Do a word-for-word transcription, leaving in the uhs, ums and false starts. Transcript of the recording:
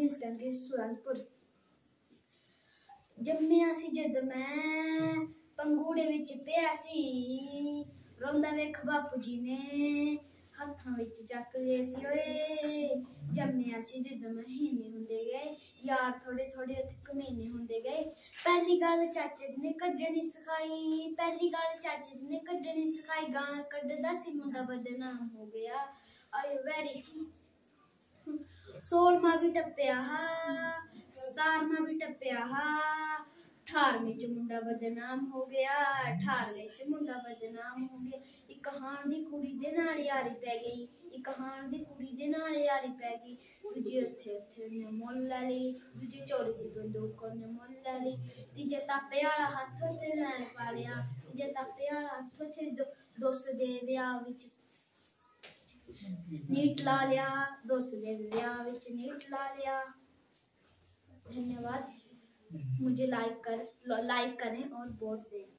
निस्कन के सुरनपुर जम्मिया सी जद मैं पंगूड़े विच पिया सी रोंदा वेख बापू जी ने हत्थां विच चक ले सी ओए जम्मिया सी जद महीने हुंदे गए यार थोड़े थोड़े उत्थे कमीने हुंदे गए पहली गल चाचे ने कड्डनी सिखाई पहली गल चाचे ने कड्डनी सिखाई गाना कड्डदा सी मुंडा बदनाम हो गया आयो वेरी सोलमा भी टप्पिया हा सतारवा भी टप्पिया हा अठारवे च मुंडा बदनाम हो गया अठारवे च मुंडा बदनाम हो गया इक हान दी कुड़ी दे नाल यारी पै गई इक हान दी कुड़ी दे नाल यारी पै गई दूजी उत्थे उत्थे ने मोल लै लेई दूजी चोरी दी बंदूक ने मोल लै लेई तीजे तापे आला हत्थ उत्थे लैन पा लिया तीजे तापे आला हत्थ उत्थे दोस्त दे ब्याह विच नीट ला लिया दोस्त दे ब्याह विच नीट ला लिया। धन्यवाद। मुझे लाइक कर लाइक करें और वोट दें।